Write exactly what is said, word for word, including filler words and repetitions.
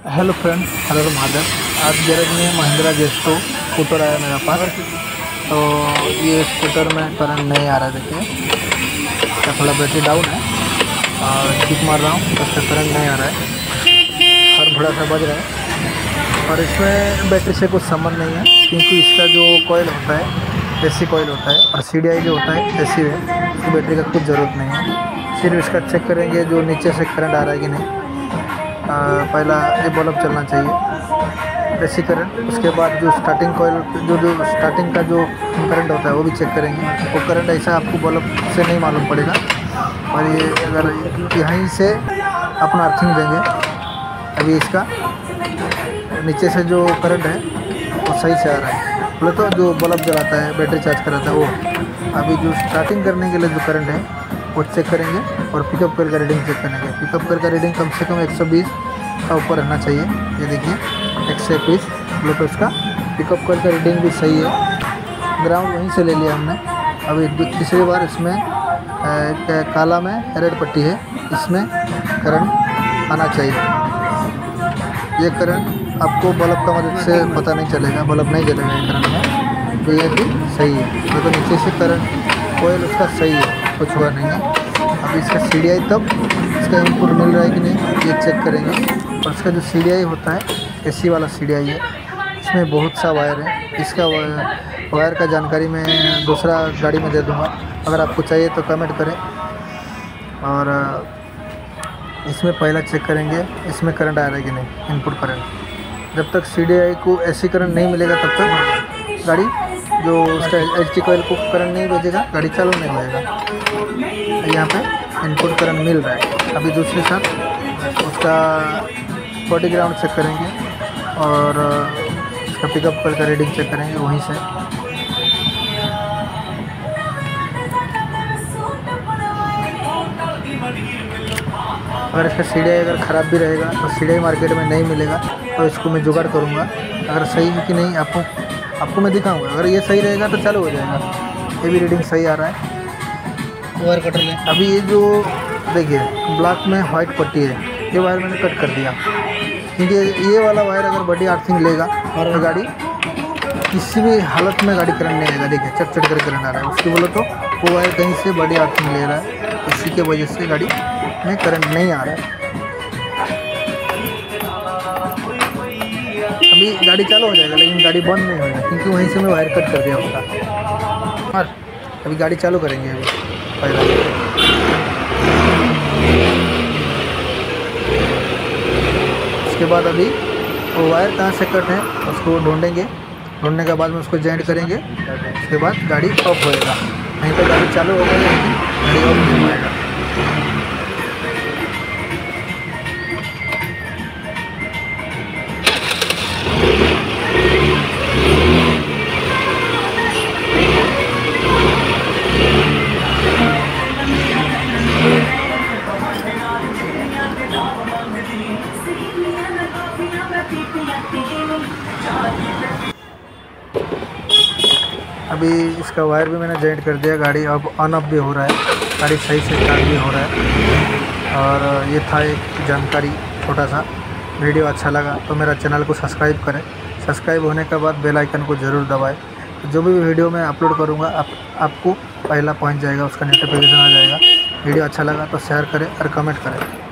Hello friends, hello Mahadev. आज garage में Mahindra जेस्टो scooter आया मेरा पास। तो ये स्कूटर में करंट नहीं आ रहा है। देखिए इसका थोड़ा बैटरी डाउन है और किक मार रहा हूँ तो इसका करंट नहीं आ रहा है और थोड़ा सा बज रहा है। और इसमें बैटरी से कुछ संबंध नहीं है, क्योंकि इसका जो कॉइल होता है एसी कॉइल होता है और सी डी आई जो होता है एसी में, इसकी बैटरी का कुछ ज़रूरत नहीं है। सिर्फ इसका चेक करेंगे जो नीचे से करंट आ रहा है कि नहीं। आ, पहला ये बल्ब चलना चाहिए एसी करंट। उसके बाद जो स्टार्टिंग कॉइल जो जो स्टार्टिंग का जो करंट होता है वो भी चेक करेंगे। वो करंट ऐसा आपको बल्ब से नहीं मालूम पड़ेगा। और ये अगर यहीं से अपना अर्थिंग देंगे, अभी इसका नीचे से जो करंट है वो सही से आ रहा है। बोले तो जो बल्ब जलाता है बैटरी चार्ज कराता है वो। अभी जो स्टार्टिंग करने के लिए जो करंट है वो चेक करेंगे और पिकअप कर का रीडिंग चेक करेंगे। पिकअप कर का रीडिंग कम से कम एक सौ बीस का ऊपर रहना चाहिए। ये देखिए एक सौ इक्कीस बोले तो इसका पिकअप कर का रीडिंग भी सही है। ग्राउंड वहीं से ले लिया हमने। अभी तीसरी बार इसमें एक काला में रेड पट्टी है, इसमें करंट आना चाहिए। ये करंट आपको बल्ब का मदद से पता नहीं चलेगा, बल्ब नहीं जलेगा ये करंट में। तो ये भी सही है, तो नीचे से करंट कोयल उसका सही है, कुछ हुआ नहीं है। अब इसका सी डी आई तब इसका इनपुट मिल रहा है कि नहीं ये चेक करेंगे। और इसका जो सी डी आई होता है एसी वाला सी डी आई है, इसमें बहुत सा वायर है। इसका वायर का जानकारी मैं दूसरा गाड़ी में दे दूँगा, अगर आपको चाहिए तो कमेंट करें। और इसमें पहला चेक करेंगे इसमें करंट आ रहा है कि नहीं, इनपुट करंट। जब तक सी डी आई को एसी करंट नहीं मिलेगा तब तक गाड़ी जो उसका एच टी कॉइल को करंट नहीं भेजेगा, गाड़ी चालू नहीं होएगा। यहाँ पे इनपुट करंट मिल रहा है। अभी दूसरे साथ उसका बॉडी ग्राउंड चेक करेंगे और उसका पिकअप कॉइल का रीडिंग चेक करेंगे वहीं से। अगर इसका सी डी आई अगर ख़राब भी रहेगा तो सी डी आई मार्केट में नहीं मिलेगा, तो इसको मैं जुगाड़ करूँगा। अगर सही है कि नहीं आपको आपको मैं दिखाऊंगा। अगर ये सही रहेगा तो चालू हो जाएगा। ये भी रीडिंग सही आ रहा है। वायर कटर लें। अभी ये जो देखिए ब्लैक में वाइट पट्टी है, ये वायर मैंने कट कर दिया, क्योंकि ये वाला वायर अगर बॉडी अर्थिंग लेगा और गाड़ी किसी भी हालत में गाड़ी करंट नहीं आएगा। देखिए चट चट कर करंट आ रहा है उसकी, बोलो तो वो वायर कहीं से बॉडी अर्थिंग ले रहा है, इसी के वजह से गाड़ी में करंट नहीं आ रहा है। अभी गाड़ी चालू हो जाएगा लेकिन गाड़ी बंद नहीं होगा, क्योंकि वहीं से मैं वायर कट कर दिया उसका। और अभी गाड़ी चालू करेंगे। अभी पहला उसके बाद अभी वो वायर कहाँ से कट है उसको ढूंढेंगे। ढूंढने के बाद में उसको जॉइंट करेंगे। उसके बाद गाड़ी ऑफ होएगा, नहीं तो गाड़ी चालू होगा लेकिन गाड़ी ऑफ नहीं होएगा। अभी इसका वायर भी मैंने जॉइंट कर दिया। गाड़ी अब ऑन ऑफ भी हो रहा है, गाड़ी सही से स्टार्ट भी हो रहा है। और ये था एक जानकारी छोटा सा। वीडियो अच्छा लगा तो मेरा चैनल को सब्सक्राइब करें। सब्सक्राइब होने के बाद बेल आइकन को ज़रूर दबाएं, तो जो भी वीडियो मैं अपलोड करूँगा आप आपको पहला पहुँच जाएगा, उसका नोटिफिकेशन आ जाएगा। वीडियो अच्छा लगा तो शेयर करें और कमेंट करें।